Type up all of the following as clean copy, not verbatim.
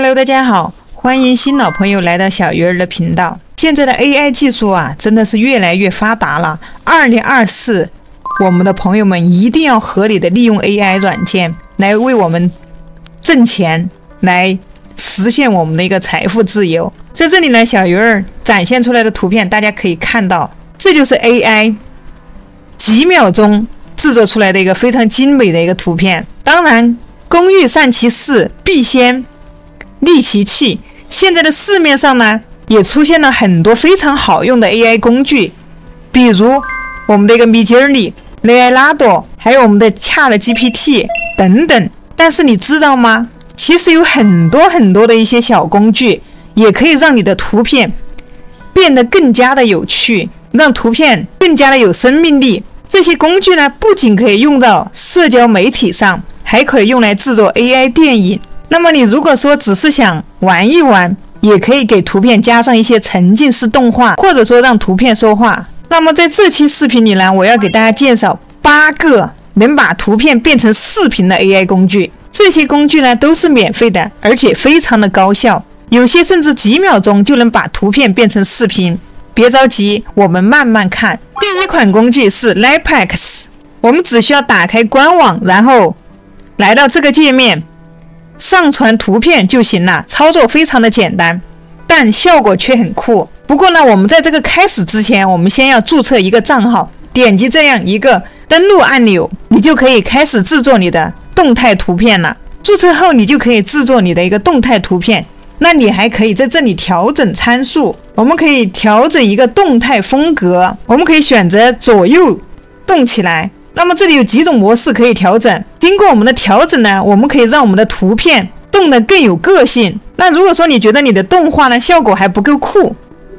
Hello， 大家好，欢迎新老朋友来到小鱼儿的频道。现在的 AI 技术啊，真的是越来越发达了。2024，我们的朋友们一定要合理的利用 AI 软件来为我们挣钱，来实现我们的一个财富自由。在这里呢，小鱼儿展现出来的图片，大家可以看到，这就是 AI 几秒钟制作出来的一个非常精美的一个图片。当然，工欲善其事，必先利其器。现在的市面上呢，也出现了很多非常好用的 AI 工具，比如我们的一个 Midjourney、Leonardo， 还有我们的 ChatGPT 等等。但是你知道吗？其实有很多的一些小工具，也可以让你的图片变得更加的有趣，让图片更加的有生命力。这些工具呢，不仅可以用到社交媒体上，还可以用来制作 AI 电影。那么你如果说只是想玩一玩，也可以给图片加上一些沉浸式动画，或者说让图片说话。那么在这期视频里呢，我要给大家介绍8个能把图片变成视频的 AI 工具。这些工具呢都是免费的，而且非常的高效，有些甚至几秒钟就能把图片变成视频。别着急，我们慢慢看。第一款工具是 Lipex， 我们只需要打开官网，然后来到这个界面，上传图片就行了，操作非常的简单，但效果却很酷。不过呢，我们在这个开始之前，我们先要注册一个账号，点击这样一个登录按钮，你就可以开始制作你的动态图片了。注册后，你就可以制作你的一个动态图片。那你还可以在这里调整参数，我们可以调整一个动态风格，我们可以选择左右动起来。那么这里有几种模式可以调整，经过我们的调整呢，我们可以让我们的图片动得更有个性。那如果说你觉得你的动画呢效果还不够酷，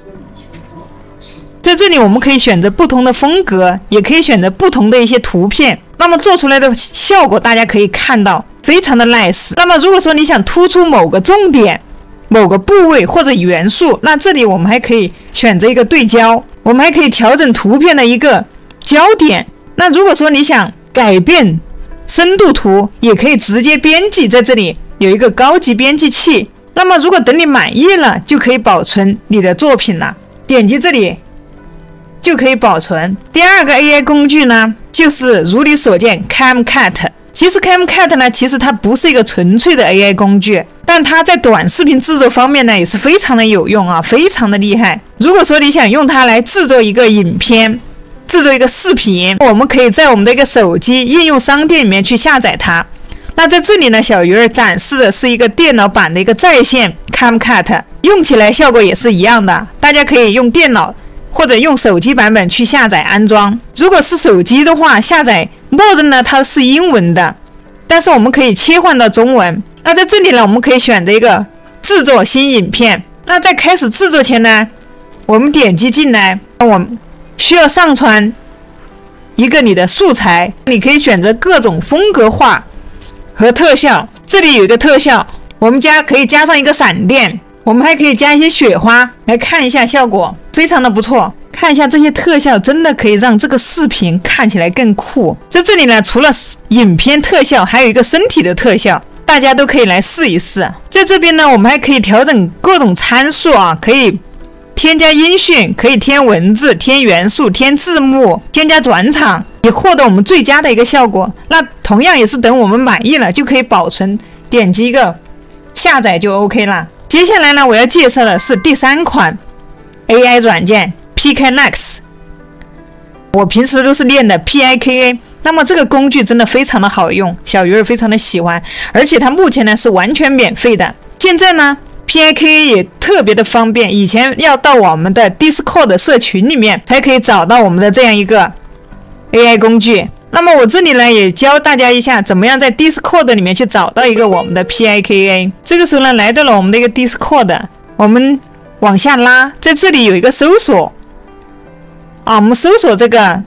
在这里我们可以选择不同的风格，也可以选择不同的一些图片，那么做出来的效果大家可以看到非常的 nice。 那么如果说你想突出某个重点、某个部位或者元素，那这里我们还可以选择一个对焦，我们还可以调整图片的一个焦点。那如果说你想改变深度图，也可以直接编辑，在这里有一个高级编辑器。那么如果等你满意了，就可以保存你的作品了，点击这里就可以保存。第二个 AI 工具呢，就是如你所见 CapCut。其实 CapCut 呢，其实它不是一个纯粹的 AI 工具，但它在短视频制作方面呢，也是非常的有用啊，非常的厉害。如果说你想用它来制作一个影片、制作一个视频，我们可以在我们的一个手机应用商店里面去下载它。那在这里呢，小鱼儿展示的是一个电脑版的一个在线 CapCut， 用起来效果也是一样的，大家可以用电脑或者用手机版本去下载安装。如果是手机的话，下载默认呢它是英文的，但是我们可以切换到中文。那在这里呢，我们可以选择一个制作新影片。那在开始制作前呢，我们点击进来，我们需要上传一个你的素材，你可以选择各种风格化和特效。这里有一个特效，我们可以加上一个闪电，我们还可以加一些雪花，来看一下效果，非常的不错。看一下这些特效，真的可以让这个视频看起来更酷。在这里呢，除了影片特效，还有一个身体的特效，大家都可以来试一试。在这边呢，我们还可以调整各种参数啊，可以添加音讯，可以添文字、添元素、添字幕、添加转场，也获得我们最佳的一个效果。那同样也是等我们满意了就可以保存，点击一个下载就 OK 了。接下来呢，我要介绍的是第3款 AI 软件 Picasa。 我平时都是练的 Picasa， 那么这个工具真的非常的好用，小鱼儿非常的喜欢，而且它目前呢是完全免费的。现在呢 Picasa 也特别的方便，以前要到我们的 Discord 社群里面才可以找到我们的这样一个 AI 工具。那么我这里呢也教大家一下怎么样在 Discord 里面去找到一个我们的 Picasa。 这个时候呢，来到了我们的一个 Discord， 我们往下拉，在这里有一个搜索啊，我们搜索这个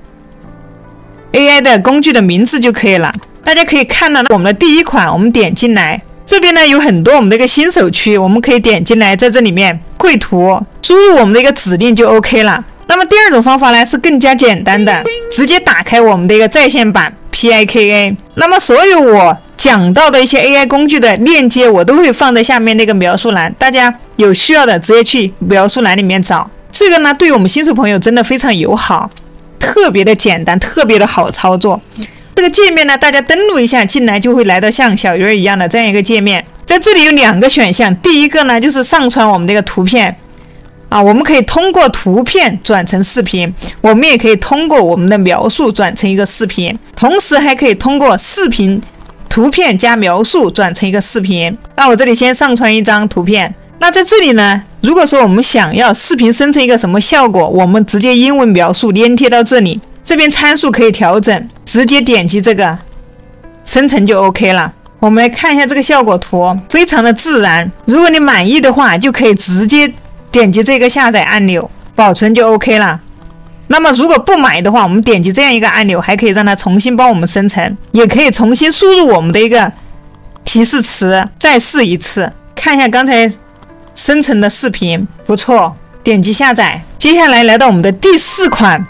AI 的工具的名字就可以了。大家可以看到我们的第一款，我们点进来，这边呢有很多我们的一个新手区，我们可以点进来，在这里面绘图，输入我们的一个指令就 OK 了。那么第二种方法呢是更加简单的，直接打开我们的一个在线版 PIKA。那么所有我讲到的一些 AI 工具的链接，我都会放在下面那个描述栏，大家有需要的直接去描述栏里面找。这个呢，对我们新手朋友真的非常友好，特别的简单，特别的好操作。这个界面呢，大家登录一下，进来就会来到像小鱼儿一样的这样一个界面。在这里有2个选项，第一个呢就是上传我们这个图片啊，我们可以通过图片转成视频，我们也可以通过我们的描述转成一个视频，同时还可以通过视频、图片加描述转成一个视频。那我这里先上传一张图片。那在这里呢，如果说我们想要视频生成一个什么效果，我们直接英文描述粘贴到这里，这边参数可以调整，直接点击这个生成就 OK 了。我们来看一下这个效果图，非常的自然。如果你满意的话，就可以直接点击这个下载按钮，保存就 OK 了。那么如果不满意的话，我们点击这样一个按钮，还可以让它重新帮我们生成，也可以重新输入我们的一个提示词，再试一次。看一下刚才生成的视频，不错，点击下载。接下来来到我们的第4款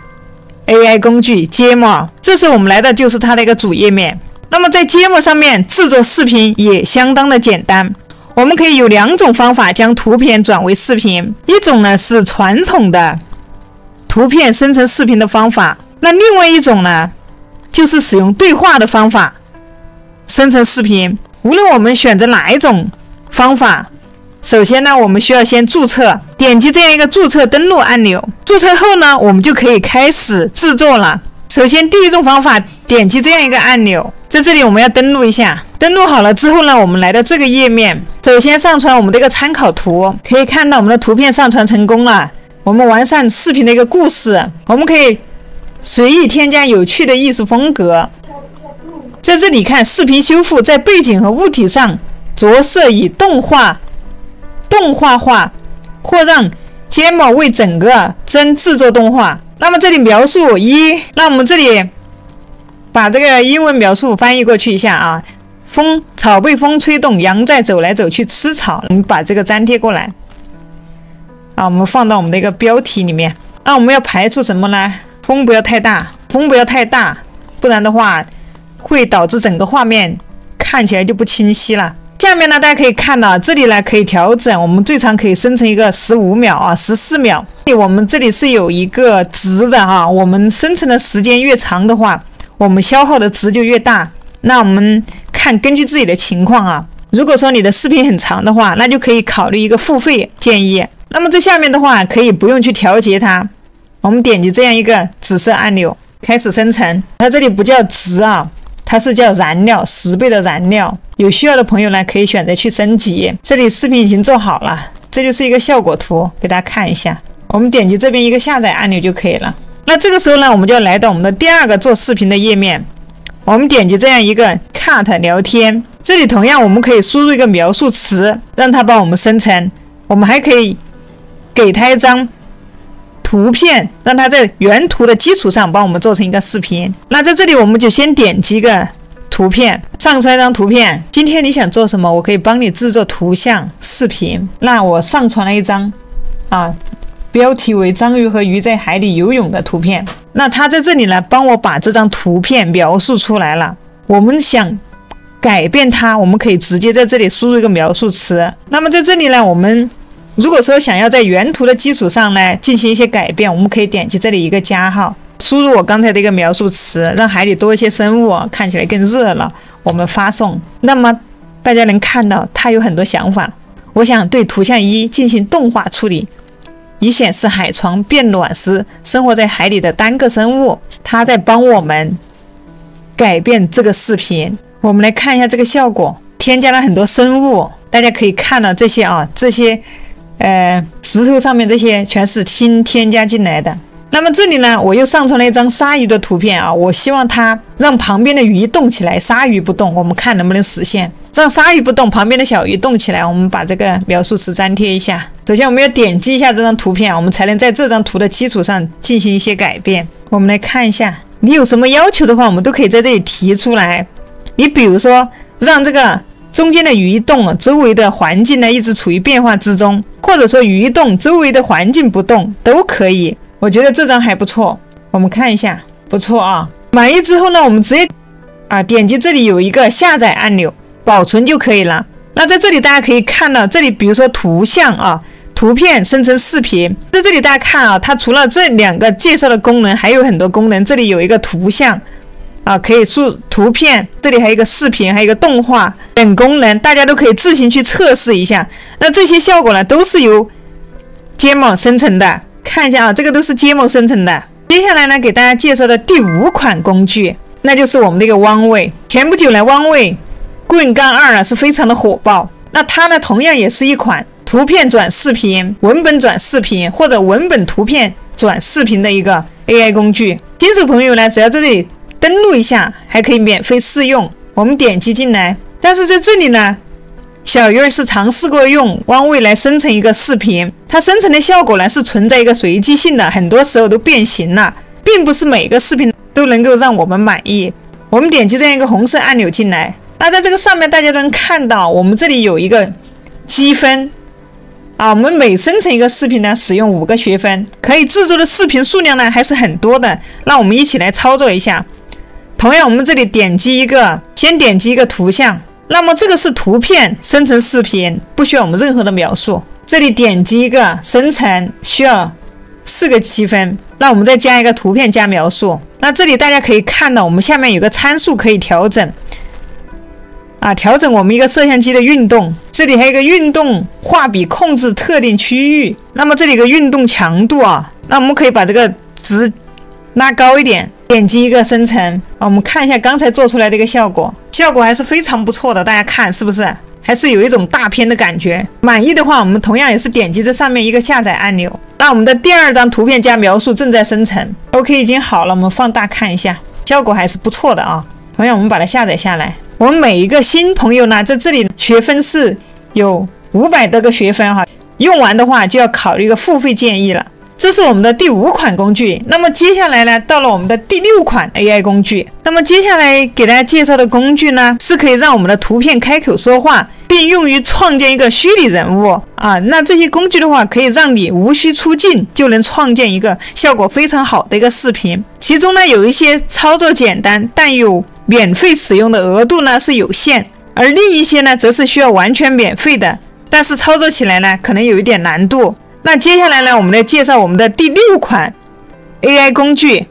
AI 工具芥末，这时我们来的就是它的一个主页面。那么在芥末上面制作视频也相当的简单，我们可以有2种方法将图片转为视频，一种呢是传统的图片生成视频的方法，那另外一种呢就是使用对话的方法生成视频。无论我们选择哪一种方法，首先呢我们需要先注册，点击这样一个注册登录按钮，注册后呢我们就可以开始制作了。首先第一种方法，点击这样一个按钮，在这里我们要登录一下，登录好了之后呢，我们来到这个页面，首先上传我们的一个参考图，可以看到我们的图片上传成功了。我们完善视频的一个故事，我们可以随意添加有趣的艺术风格。在这里看视频修复，在背景和物体上着色以动画化，或让芥末为整个帧制作动画。那么这里描述那我们这里把这个英文描述翻译过去一下啊，草被风吹动，羊在走来走去吃草。我们把这个粘贴过来啊，我们放到我们的一个标题里面。那我们要排除什么呢？风不要太大，不然的话会导致整个画面看起来就不清晰了。下面呢，大家可以看到，这里呢可以调整，我们最长可以生成一个15秒啊，14秒。我们这里是有一个值的哈，我们生成的时间越长的话，我们消耗的值就越大。那我们看根据自己的情况啊，如果说你的视频很长的话，那就可以考虑一个付费建议。那么这下面的话可以不用去调节它，我们点击这样一个紫色按钮，开始生成。它这里不叫值啊，它是叫燃料，10倍的燃料。有需要的朋友呢，可以选择去升级。这里视频已经做好了，这就是一个效果图，给大家看一下。我们点击这边一个下载按钮就可以了。那这个时候呢，我们就要来到我们的第2个做视频的页面。我们点击这样一个 Cut 聊天，这里同样我们可以输入一个描述词，让它帮我们生成。我们还可以给它一张图片，让它在原图的基础上帮我们做成一个视频。那在这里我们就先点击一个图片，上传一张图片。今天你想做什么，我可以帮你制作图像、视频。那我上传了一张标题为章鱼和鱼在海里游泳的图片。那它在这里呢，帮我把这张图片描述出来了。我们想改变它，我们可以直接在这里输入一个描述词。那么在这里呢，我们如果说想要在原图的基础上呢进行一些改变，我们可以点击这里一个加号，输入我刚才的一个描述词，让海里多一些生物，看起来更热闹。我们发送，那么大家能看到它有很多想法。我想对图像1进行动画处理，以显示海床变暖时生活在海里的单个生物。它在帮我们改变这个视频。我们来看一下这个效果，添加了很多生物，大家可以看到这些石头上面这些全是新添加进来的。那么这里呢，我又上传了一张鲨鱼的图片啊，我希望它让旁边的鱼动起来，鲨鱼不动，我们看能不能实现。让鲨鱼不动，旁边的小鱼动起来，我们把这个描述词粘贴一下。首先我们要点击一下这张图片，我们才能在这张图的基础上进行一些改变。我们来看一下，你有什么要求的话，我们都可以在这里提出来。你比如说让这个中间的鱼动，周围的环境呢一直处于变化之中，或者说鱼动，周围的环境不动，都可以。我觉得这张还不错，我们看一下，不错啊。满意之后呢，我们直接啊，点击这里有一个下载按钮，保存就可以了。那在这里大家可以看到，这里比如说图像啊，图片生成视频，在这里大家看啊，它除了这2个介绍的功能，还有很多功能。这里有一个图像啊，可以输图片，这里还有一个视频，还有一个动画等功能，大家都可以自行去测试一下。那这些效果呢，都是由Gmod生成的。看一下啊，这个都是Gmod生成的。接下来呢，给大家介绍的第5款工具，那就是我们这个汪位。前不久呢，汪位Queen 2啊是非常的火爆。那它呢，同样也是一款图片转视频、文本转视频或者文本图片转视频的一个 AI 工具。新手朋友呢，只要在这里登录一下，还可以免费试用。我们点击进来，但是在这里呢，小鱼儿是尝试过用汪位来生成一个视频，它生成的效果呢是存在一个随机性的，很多时候都变形了，并不是每个视频都能够让我们满意。我们点击这样一个红色按钮进来，那在这个上面大家都能看到，我们这里有一个积分啊，我们每生成一个视频呢，使用5个学分，可以制作的视频数量呢还是很多的。那我们一起来操作一下。同样，我们这里先点击一个图像，那么这个是图片生成视频，不需要我们任何的描述。这里点击一个生成，需要4个积分。那我们再加一个图片加描述。那这里大家可以看到，我们下面有个参数可以调整啊，调整我们一个摄像机的运动。这里还有一个运动画笔控制特定区域。那么这里有个运动强度啊，那我们可以把这个值拉高一点。点击一个生成啊，我们看一下刚才做出来的一个效果，效果还是非常不错的。大家看是不是？还是有一种大片的感觉。满意的话，我们同样也是点击这上面一个下载按钮。那我们的第2张图片加描述正在生成 ，OK 已经好了。我们放大看一下，效果还是不错的啊。同样，我们把它下载下来。我们每一个新朋友呢，在这里学分是有500多个学分哈，用完的话就要考虑一个付费建议了。这是我们的第5款工具。那么接下来呢，到了我们的第6款 AI 工具。那么接下来给大家介绍的工具呢，是可以让我们的图片开口说话，并用于创建一个虚拟人物啊。那这些工具的话，可以让你无需出镜就能创建一个效果非常好的一个视频。其中呢，有一些操作简单，但有免费使用的额度呢是有限，而另一些呢，则是需要完全免费的，但是操作起来呢，可能有一点难度。那接下来呢，我们来介绍我们的第6款 AI 工具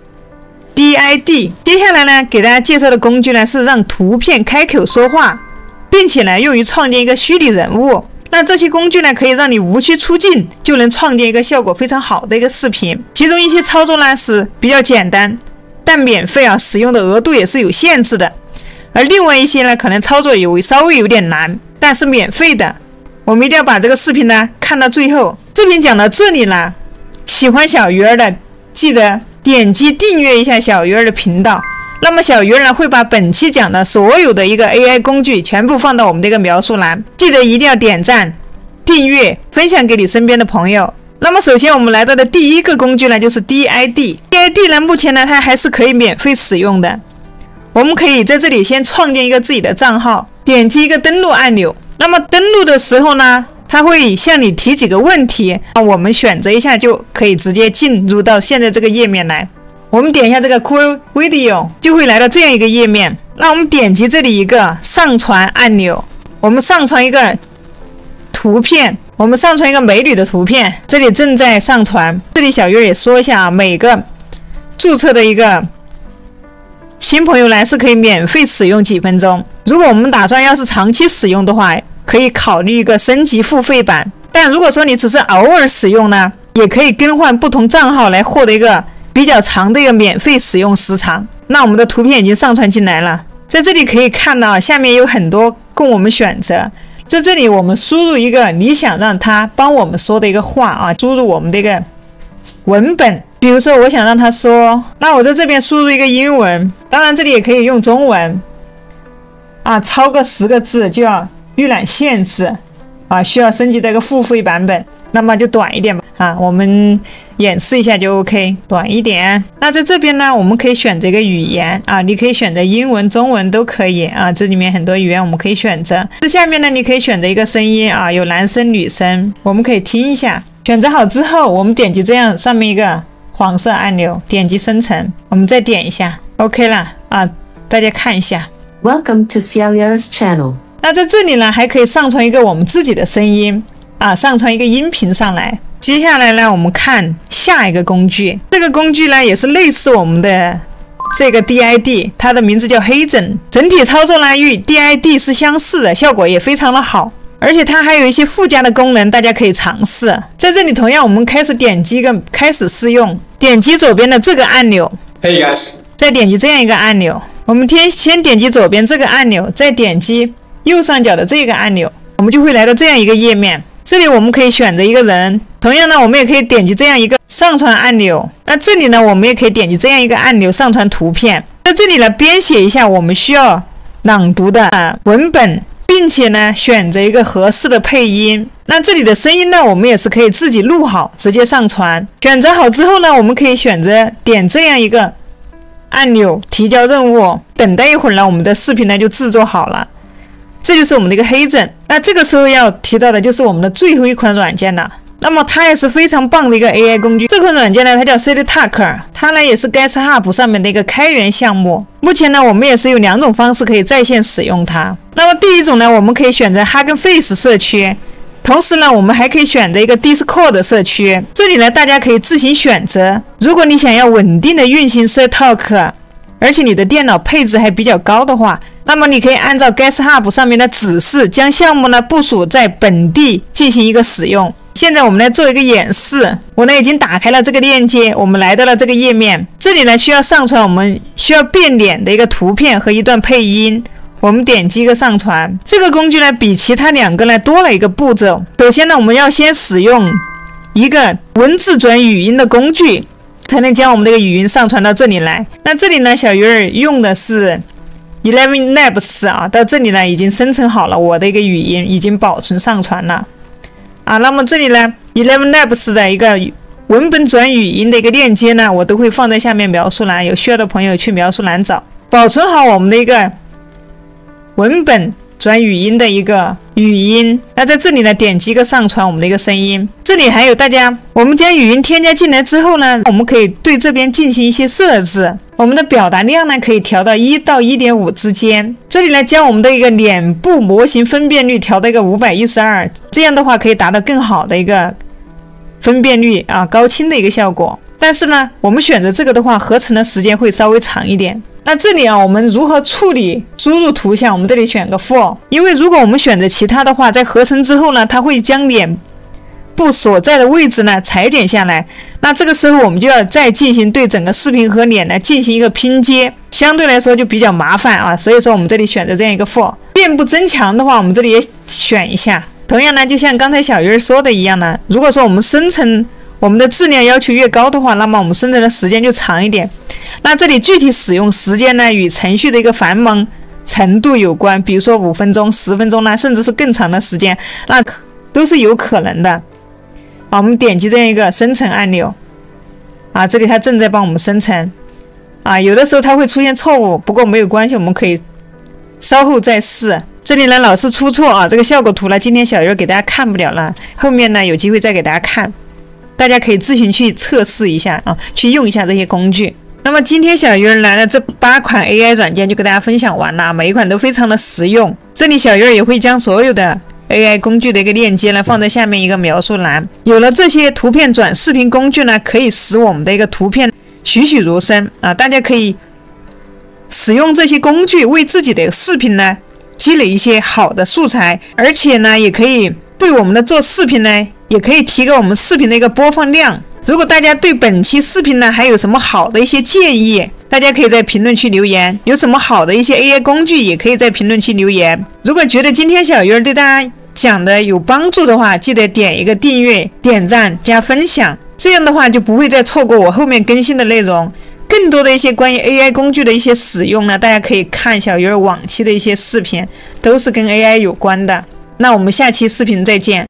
DID。接下来呢，给大家介绍的工具呢，是让图片开口说话，并且呢，用于创建一个虚拟人物。那这些工具呢，可以让你无需出镜就能创建一个效果非常好的一个视频。其中一些操作呢是比较简单，但免费啊，使用的额度也是有限制的。而另外一些呢，可能操作稍微有点难，但是免费的。我们一定要把这个视频呢看到最后。视频讲到这里了，喜欢小鱼儿的记得点击订阅一下小鱼儿的频道。那么小鱼儿呢会把本期讲的所有的一个 AI 工具全部放到我们这个描述栏，记得一定要点赞、订阅、分享给你身边的朋友。那么首先我们来到的第1个工具呢，就是 DID。DID 呢目前呢它还是可以免费使用的。我们可以在这里先创建一个自己的账号，点击一个登录按钮。那么登录的时候呢，它会向你提几个问题，我们选择一下就可以直接进入到现在这个页面来。我们点一下这个 Cool Video， 就会来到这样一个页面。那我们点击这里一个上传按钮，我们上传一个图片，我们上传一个美女的图片，这里正在上传。这里小鱼也说一下啊，每个注册的一个新朋友来是可以免费使用几分钟。如果我们打算要是长期使用的话，可以考虑一个升级付费版。但如果说你只是偶尔使用呢，也可以更换不同账号来获得一个比较长的一个免费使用时长。那我们的图片已经上传进来了，在这里可以看到下面有很多供我们选择。在这里我们输入一个你想让他帮我们说的一个话啊，输入我们的一个文本。比如说我想让他说，那我在这边输入一个英文，当然这里也可以用中文啊，超过10个字就要预览限制啊，需要升级到一个付费版本，那么就短一点吧啊，我们演示一下就 OK， 短一点。那在这边呢，我们可以选择一个语言啊，你可以选择英文、中文都可以啊，这里面很多语言我们可以选择。这下面呢，你可以选择一个声音啊，有男生、女生，我们可以听一下。选择好之后，我们点击这样上面一个黄色按钮，点击生成，我们再点一下 OK 了啊。 大家看一下。 Welcome to Xiaoyer's channel。 那在这里呢，还可以上传一个我们自己的声音啊，上传一个音频上来。接下来呢，我们看下一个工具。这个工具呢，也是类似我们的这个 DID， 它的名字叫黑枕。整体操作呢与 DID 是相似的，效果也非常的好。而且它还有一些附加的功能，大家可以尝试。在这里，同样我们开始点击一个开始试用，点击左边的这个按钮。 Hey guys， 再点击这样一个按钮。我们先点击左边这个按钮，再点击右上角的这个按钮，我们就会来到这样一个页面。这里我们可以选择一个人，同样呢，我们也可以点击这样一个上传按钮。那这里呢，我们也可以点击这样一个按钮上传图片。在这里呢，编写一下我们需要朗读的文本。并且呢，选择一个合适的配音。那这里的声音呢，我们也是可以自己录好，直接上传。选择好之后呢，我们可以选择点这样一个按钮，提交任务。等待一会儿呢，我们的视频呢就制作好了。这就是我们的一个黑枕。那这个时候要提到的就是我们的最后一款软件了。那么它也是非常棒的一个 AI 工具。这款软件呢，它叫 CityTalk， 它呢也是 GitHub 上面的一个开源项目。目前呢，我们也是有2种方式可以在线使用它。那么第一种呢，我们可以选择 Hugging Face 社区，同时呢，我们还可以选择一个 Discord 社区。这里呢，大家可以自行选择。如果你想要稳定的运行 CityTalk， 而且你的电脑配置还比较高的话，那么你可以按照 GitHub 上面的指示，将项目呢部署在本地进行一个使用。现在我们来做一个演示，我呢已经打开了这个链接，我们来到了这个页面。这里呢需要上传我们需要变脸的一个图片和一段配音，我们点击一个上传。这个工具呢比其他2个呢多了一个步骤。首先呢，我们要先使用一个文字转语音的工具，才能将我们这个语音上传到这里来。那这里呢，小鱼儿用的是 ElevenLabs 啊，到这里呢已经生成好了我的一个语音，已经保存上传了。那么这里呢 ，ElevenLabs 的一个文本转语音的一个链接呢，我都会放在下面描述栏，有需要的朋友去描述栏找。保存好我们的一个文本转语音的一个语音，那在这里呢，点击一个上传我们的一个声音。这里还有我们将语音添加进来之后呢，我们可以对这边进行一些设置。我们的表达量呢可以调到1到 1.5 之间。这里呢，将我们的一个脸部模型分辨率调到一个512，这样的话可以达到更好的一个分辨率高清的一个效果。但是呢，我们选择这个的话，合成的时间会稍微长一点。那这里我们如何处理输入图像？我们这里选个 For， 因为如果我们选择其他的话，在合成之后呢，它会将脸部所在的位置呢裁剪下来。那这个时候我们就要再进行对整个视频和脸呢进行一个拼接，相对来说就比较麻烦所以说我们这里选择这样一个 For。 面部增强的话，我们这里也选一下。同样呢，就像刚才小鱼说的一样呢，如果说我们生成我们的质量要求越高的话，那么我们生成的时间就长一点。那这里具体使用时间呢，与程序的一个繁忙程度有关，比如说5分钟、10分钟呢，甚至是更长的时间，那都是有可能的。我们点击这样一个生成按钮这里它正在帮我们生成有的时候它会出现错误，不过没有关系，我们可以稍后再试。这里呢老是出错这个效果图呢，今天小鱼给大家看不了了，后面呢有机会再给大家看，大家可以自行去测试一下去用一下这些工具。那么今天小鱼来了这8款 AI 软件就给大家分享完了，每一款都非常的实用。这里小鱼也会将所有的AI 工具的一个链接呢放在下面一个描述栏。有了这些图片转视频工具呢，可以使我们的一个图片栩栩如生大家可以使用这些工具为自己的视频呢积累一些好的素材，而且呢也可以对我们的做视频呢也可以提高我们视频的一个播放量。如果大家对本期视频呢还有什么好的一些建议，大家可以在评论区留言，有什么好的一些 AI 工具也可以在评论区留言。如果觉得今天小鱼对大家讲的有帮助的话，记得点一个订阅、点赞加分享，这样的话就不会再错过我后面更新的内容。更多的一些关于 AI 工具的一些使用呢，大家可以看小鱼往期的一些视频，都是跟 AI 有关的。那我们下期视频再见。